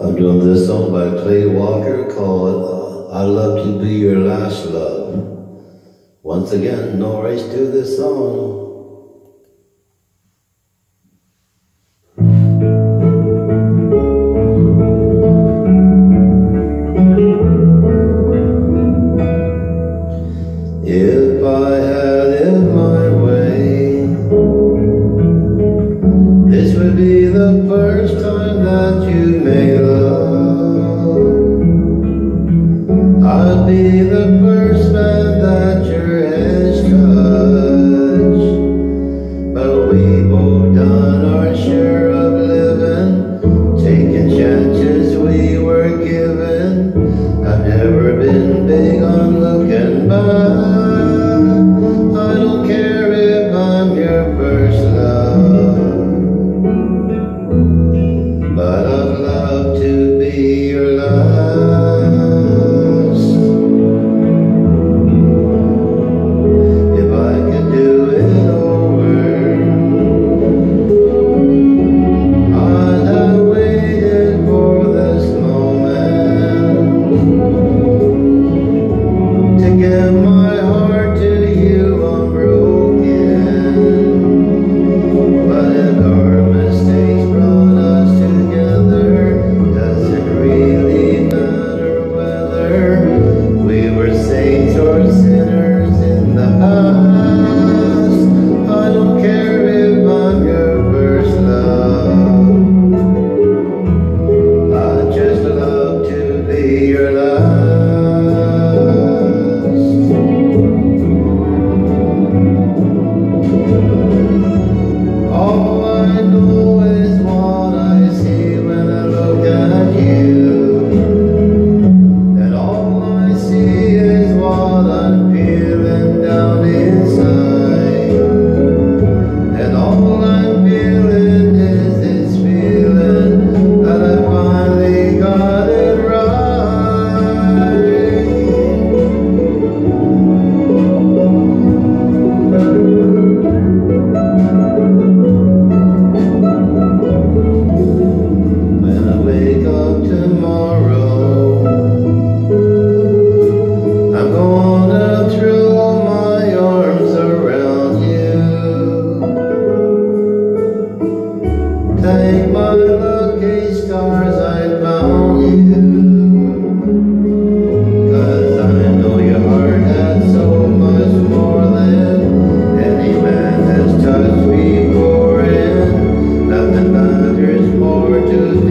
I'm doing this song by Clay Walker called I Love to Be Your Last Love. Once again, no race to this song. If I had it my way, this would be the first time that you made love. I'd be the first man that your hands touched. But we both done our share of living, taking chances we were given. I've never been big on looking back. I don't care if I'm your first love, but I'd love to be your last. If I could do it over, I'd have waited for this moment to give my heart to you unbroken. But if our mistakes brought us together, doesn't really matter whether we were saints or sinners in the past. I don't care if I'm your first love, I just love to be your last. All I know is what I see when I look at you, and all I see is what I'm feeling down inside, and all I'm feeling is this feeling that I finally got it right. When I wake up tomorrow, I'm gonna throw my arms around you, thank my lucky stars I found you, 'cause I know your heart has so much more than any man has touched before, and nothing matters more to me